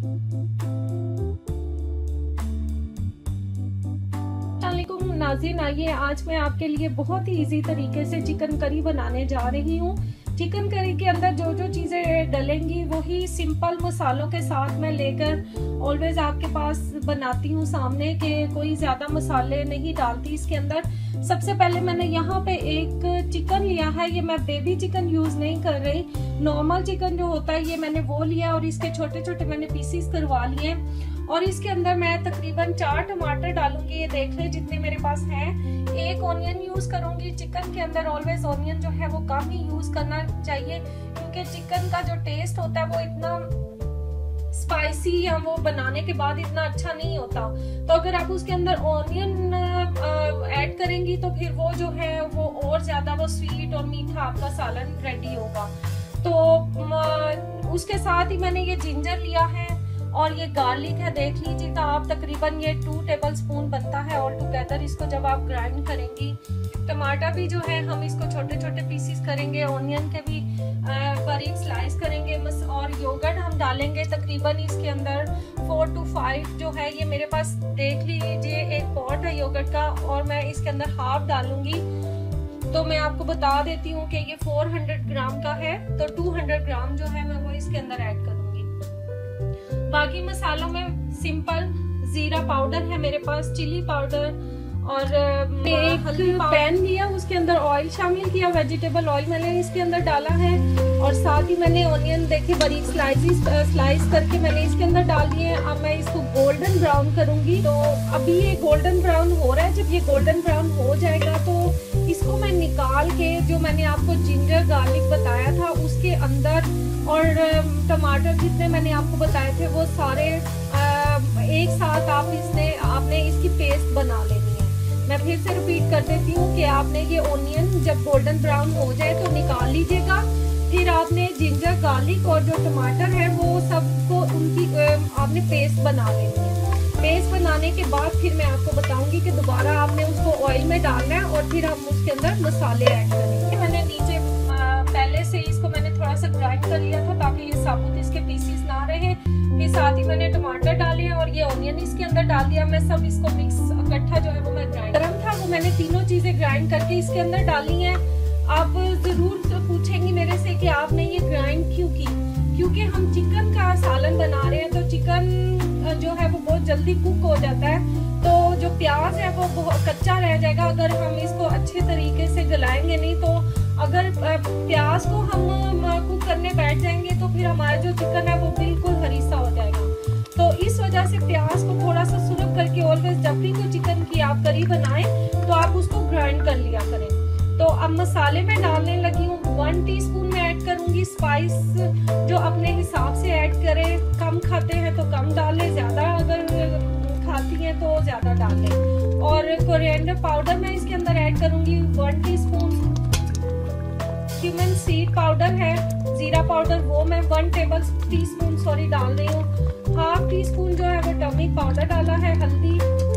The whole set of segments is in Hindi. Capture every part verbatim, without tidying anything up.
अस्सलामुअलैकुम नाज़रीन, आइए आज मैं आपके लिए बहुत ही इजी तरीके से चिकन करी बनाने जा रही हूँ। चिकन करी के अंदर जो जो चीज़ें डलेंगी वही सिंपल मसालों के साथ मैं लेकर ऑलवेज आपके पास बनाती हूँ सामने, के कोई ज़्यादा मसाले नहीं डालती इसके अंदर। सबसे पहले मैंने यहाँ पे एक चिकन लिया है, ये मैं बेबी चिकन यूज़ नहीं कर रही, नॉर्मल चिकन जो होता है ये मैंने वो लिया और इसके छोटे छोटे मैंने पीसीस करवा लिए। और इसके अंदर मैं तकरीबन चार टमाटर डालूंगी, ये देख ले जितने मेरे पास हैं। एक ऑनियन यूज करूंगी, चिकन के अंदर ऑलवेज ऑनियन जो है वो कम ही यूज करना चाहिए क्योंकि चिकन का जो टेस्ट होता है वो इतना स्पाइसी या वो बनाने के बाद इतना अच्छा नहीं होता। तो अगर आप उसके अंदर ऑनियन ऐड करेंगी तो फिर वो जो है वो और ज्यादा वो स्वीट और मीठा आपका सालन रेडी होगा। तो उसके साथ ही मैंने ये जिंजर लिया है और ये गार्लिक है, देख लीजिएगा आप, तकरीबन ये टू टेबल स्पून बनता है ऑल टुगेदर इसको जब आप ग्राइंड करेंगी। टमाटर भी जो है हम इसको छोटे छोटे पीसेस करेंगे, ऑनियन के भी बारीक स्लाइस करेंगे और योगर्ट हम डालेंगे तकरीबन इसके अंदर फोर टू फाइव जो है ये मेरे पास, देख लीजिए एक पॉट है योगर्ट का और मैं इसके अंदर हाफ डालूंगी। तो मैं आपको बता देती हूँ कि ये फोर हंड्रेड ग्राम का है तो टू हंड्रेड ग्राम जो है मैं वो इसके अंदर ऐड करूंगी। बाकी मसालों में सिंपल जीरा पाउडर है मेरे पास, चिली पाउडर और एक पैन लिया उसके अंदर ऑयल शामिल किया, वेजिटेबल ऑयल मैंने इसके अंदर डाला है और साथ ही मैंने ऑनियन देखिए बारीक स्लाइसिस स्लाइस करके मैंने इसके अंदर डाल दिए। अब मैं इसको गोल्डन ब्राउन करूंगी। तो अभी ये गोल्डन ब्राउन हो रहा है, जब ये गोल्डन ब्राउन हो जाएगा तो इसको मैं निकाल के जो मैंने आपको जिंजर गार्लिक बताया था उसके अंदर और टमाटर जितने मैंने आपको बताए थे वो सारे एक साथ आप इसने आपने इसकी पेस्ट बना लेनी है। मैं फिर से रिपीट कर देती हूँ कि आपने ये ओनियन जब गोल्डन ब्राउन हो जाए तो निकाल लीजिएगा, फिर आपने जिंजर गार्लिक और जो टमाटर है वो सबको उनकी आपने पेस्ट बना लेनी है। पेस्ट बनाने के बाद फिर मैं आपको बताऊंगी कि दोबारा आपने उसको ऑयल में डालना है और फिर हम उसके अंदर मसाले ऐड करेंगे। मैंने नीचे पहले से इसको मैंने थोड़ा सा ग्राइंड कर लिया था ताकि ये साबुत इसके पीसेस ना रहे। फिर साथ ही मैंने टमाटर डाले और ये ऑनियन इसके अंदर डाल दिया। मैं सब इसको मिक्स इकट्ठा जो है वो मैं ग्राइंड गरम था वो मैंने तीनों चीजें ग्राइंड करके इसके अंदर डाली हैं। आप जरूर तो पूछेंगी मेरे से कि आपने ये ग्राइंड क्यों की, क्योंकि हम चिकन का सालन बना रहे हैं तो चिकन जो है वो बहुत जल्दी कुक हो जाता है, तो जो प्याज है वो बहुत कच्चा रह जाएगा अगर हम इसको अच्छे तरीके से गलाएंगे नहीं। तो अगर प्याज को हम कुक करने बैठ जाएंगे तो फिर हमारा जो चिकन है वो बिल्कुल हरीसा हो जाएगा। तो इस वजह से प्याज को थोड़ा सा सुलग करके ऑलवेज जब भी कोई चिकन की आप करी बनाएं तो आप उसको ग्राइंड कर लिया करें। तो अब मसाले में डालने लगी हूँ। वन टीस्पून में ऐड करूंगी स्पाइस, जो अपने हिसाब से ऐड करें, कम खाते हैं तो कम डालें, ज्यादा अगर खाती हैं तो ज्यादा डालें। और कोरिएंडर पाउडर मैं इसके अंदर ऐड करूंगी one teaspoon. Cumin seed powder है, जीरा पाउडर वो मैं वन टेबल टीस्पून सॉरी डाल रही हूँ। हाफ टी स्पून जो है वो टर्मरिक पाउडर डाला है, हल्दी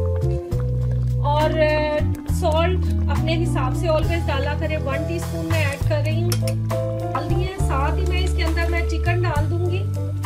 और सॉल्ट अपने हिसाब से ऑलवेज डाला करें, वन टीस्पून में ऐड कर रही हूँ, डाल दिए। साथ ही मैं इसके अंदर मैं चिकन डाल दूंगी।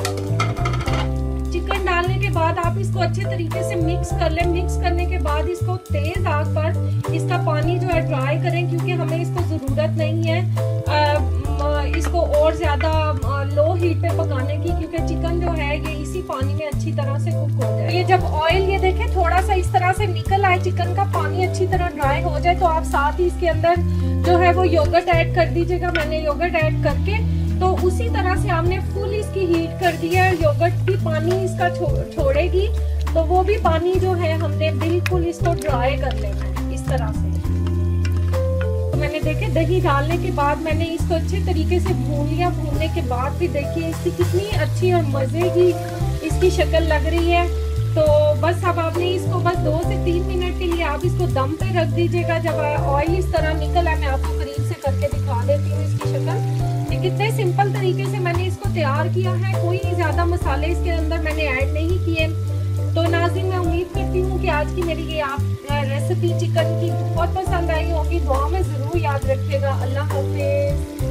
चिकन डालने के बाद आप इसको अच्छे तरीके से मिक्स कर लें। मिक्स करने के बाद इसको तेज आग पर इसका पानी जो है ड्राई करें क्योंकि हमें इसको जरूरत नहीं है आ, इसको और ज्यादा लो हीट पे पकाने की, क्योंकि चिकन जो है ये इसी पानी में अच्छी तरह से कुक हो जाए। ये जब ऑयल ये देखें थोड़ा सा इस तरह से निकल आए, चिकन का पानी अच्छी तरह ड्राई हो जाए तो आप साथ ही इसके अंदर जो है वो योगर्ट ऐड कर दीजिएगा। मैंने योगर्ट ऐड करके तो उसी तरह से हमने फुल इसकी हीट कर दिया है। योगर्ट भी पानी इसका छो, छोड़ेगी तो वो भी पानी जो है हमने बिल्कुल इसको ड्राई कर लेना है इस तरह से। तो मैंने देखे दही डालने के बाद मैंने इसको अच्छे तरीके से भून लिया। भूनने के बाद भी देखिए इसकी कितनी अच्छी और मजे की इसकी शक्ल लग रही है। तो बस अब आपने इसको बस दो से तीन मिनट के लिए आप इसको दम पे रख दीजिएगा। जब ऑयल इस तरह निकल आए, मैं आपको करीब से करके दिखा देती हूँ इसकी शक्ल। कितने सिंपल तरीके से मैंने इसको तैयार किया है, कोई ज्यादा मसाले इसके अंदर मैंने ऐड नहीं किए। तो नाज़रीन मैं उम्मीद करती हूँ कि आज की मेरी ये आप रेसिपी चिकन की बहुत पसंद आई होगी। दुआ में जरूर याद रखिएगा। अल्लाह हाफिज।